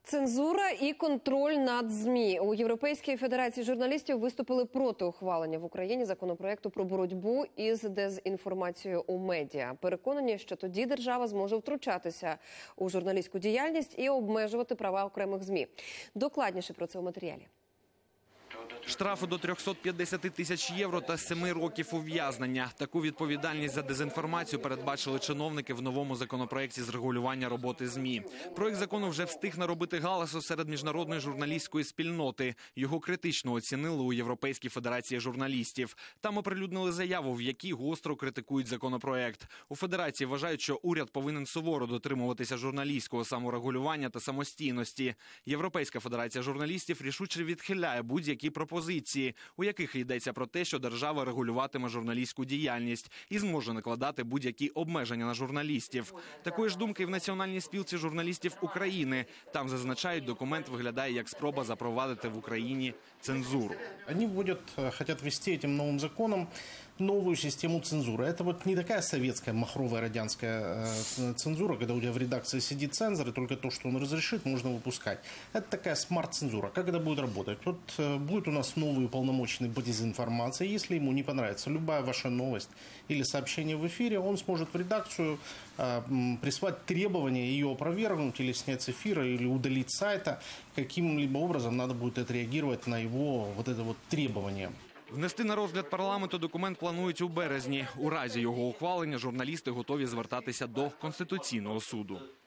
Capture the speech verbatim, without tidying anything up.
Цензура і контроль над ЗМІ. У Європейській федерації журналістів виступили проти ухвалення в Україні законопроекту про боротьбу із дезінформацією у медіа. Переконані, що тоді держава зможе втручатися у журналістську діяльність і обмежувати права окремих ЗМІ. Докладніше про це у матеріалі. Штрафи до трьохсот п'ятдесяти тисяч євро та семи років ув'язнення. Таку відповідальність за дезінформацію передбачили чиновники в новому законопроекті з регулювання роботи ЗМІ. Проект закону вже встиг наробити галасу серед міжнародної журналістської спільноти. Його критично оцінили у Європейській федерації журналістів. Там оприлюднили заяву, в якій гостро критикують законопроект. У федерації вважають, що уряд повинен суворо дотримуватися журналістського саморегулювання та самостійності. Європейська федерація журналістів рішуче відхиляє будь-які пропозиції, у яких йдеться про те, що держава регулюватиме журналістську діяльність і зможе накладати будь-які обмеження на журналістів. Такої ж думки в Національній спілці журналістів України. Там зазначають, документ виглядає як спроба запровадити в Україні цензуру. Они вводят, хотят ввести этим новым законом новую систему цензуры. Это вот не такая советская махровая радянская цензура, когда у тебя в редакции сидит цензор, и только то, что он разрешит, можно выпускать. Это такая смарт-цензура. Как это будет работать? Вот будет у нас новый уполномоченный по дезинформации. Если ему не понравится любая ваша новость или сообщение в эфире, он сможет в редакцию э, прислать требования ее опровергнуть или снять с эфира, или удалить с сайта. Каким-либо образом надо будет отреагировать на его вот это вот требование. Внести на розгляд парламенту документ планують у березні. У разі його ухвалення журналісти готові звертатися до Конституційного суду.